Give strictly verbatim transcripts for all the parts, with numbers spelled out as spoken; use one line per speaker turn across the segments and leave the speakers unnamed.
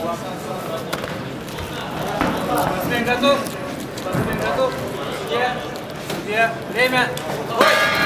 Спортсмен готов? Спортсмен готов? Где? Где? Время? Бой!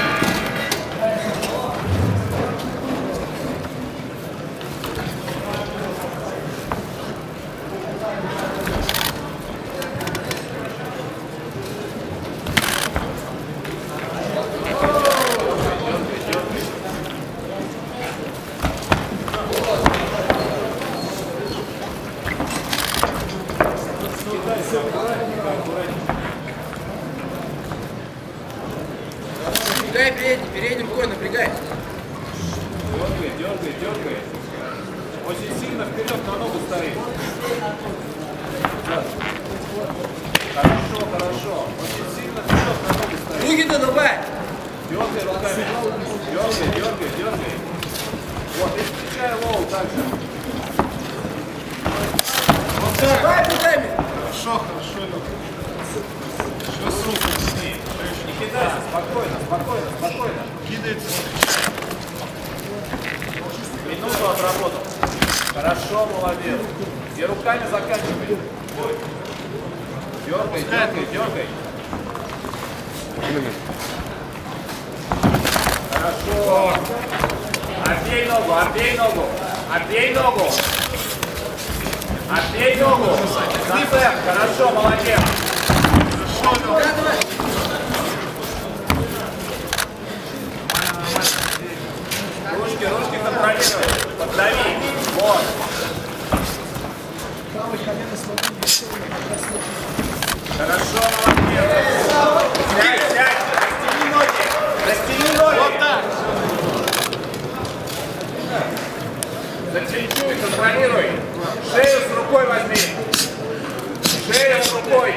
Напрягай передний, передней рукой напрягай.
Дергай, дергай, дергай. Очень сильно вперед на ногу стоит. Хорошо, хорошо. Очень сильно вперед на ногу стоит.
Руки-то давай.
Дергай руками. Дергай, дергай, дергай. Вот, и встречай лоу также.
Давай руками.
Хорошо, хорошо. Еще с руку сильнее. Не кидайся, спокойно, спокойно, спокойно. Кидается. Минуту отработал. Хорошо, молодец. И руками заканчивай. Дергай, дергай, дергай. Хорошо. Обей ногу, обей ногу. Обей ногу. Обей ногу. Зацеп. Хорошо, молодец. Хорошо, Ручки, ручки контролируй. Поддави. Вот. Хорошо, молодец. Сядь, сядь. Растяни ноги. Растяни ноги. Вот так. Зачерчуй, контролируй. Шею с рукой возьми. Шею с рукой.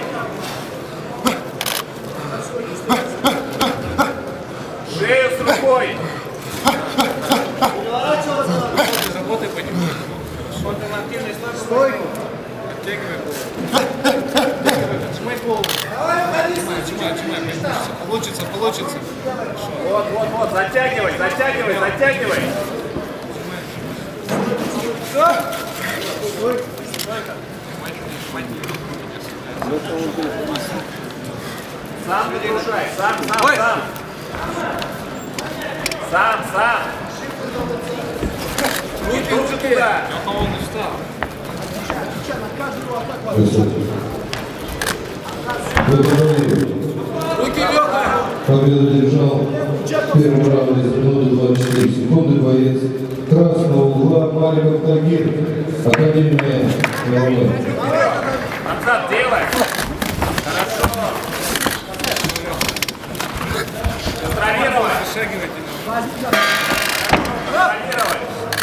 Шею с рукой.
Работай по нему. Смотрим активный стой. Оттягивай голову. Отжимай голову. Отжимай, отжимай. Получится, получится.
Вот, вот, вот. Затягивай, затягивай, затягивай. Сам загружай, сам, сам, сам. Сам, сам. Руки, руки туда.
Он устал.
Руки легко.
Победу держал в первом раунде за минуту двадцать четыре секунды боец красного угла Маликов Тагир, Академия Мировой.
Назад делай. Хорошо. Контролировай.
Вышагивайте.
Контролировай.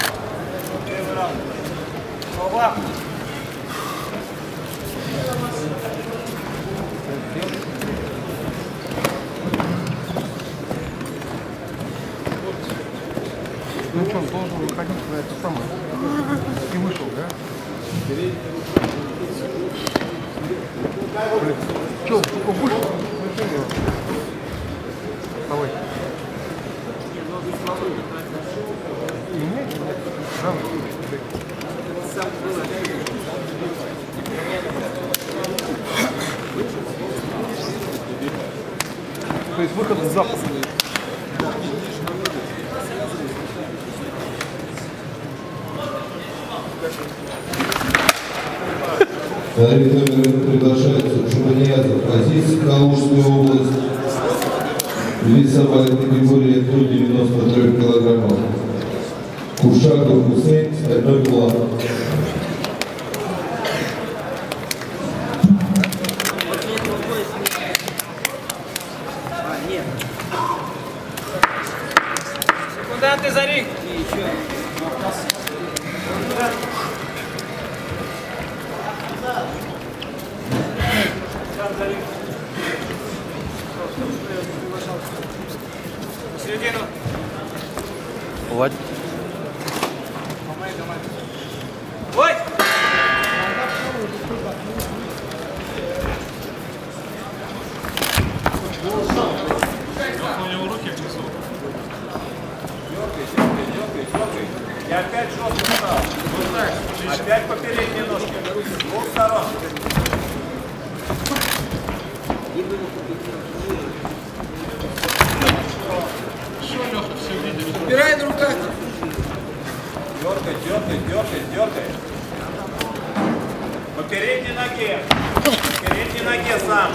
Оба.
Ну что, он должен выходить на это самое. И вышел, да? Блин. Че, только вышел? Давай. И нет, нет. Рано. То есть выход с запада.
Арбитром приглашается Шубаниязов Азиз, Калужская область, весовая категория до девяноста трёх килограммов. Кушаков Хусейн, стальной план.
Секунданты за ринг. Середину.
Владь.
Помай, помай.
передние ножки. С двух сторон.
Убирай на руках.
Дергай, дергай, дергай, дергай. По передней ноге. По передней ноге сам.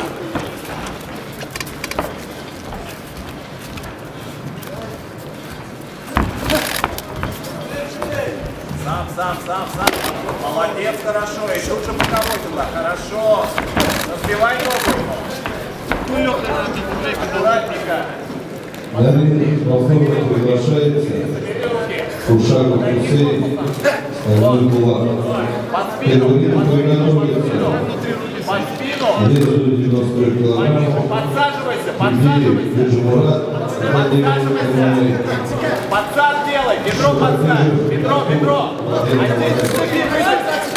Сам, сам, сам, сам. Молодец, хорошо. И лучше боковой туда. Хорошо. Разбивай ногу. Аккуратненько.
Далее повторно приглашается Куршаков Хусейн, стальной кулак. Первый ринг приготовится.
Под спину.
Весу девяносто килограммов.
Подсаживайся,
Подсаживайся. Бежмурат,
Подсаживайся. Подсад делай. Бедро подсадь. Бедро, бедро. А здесь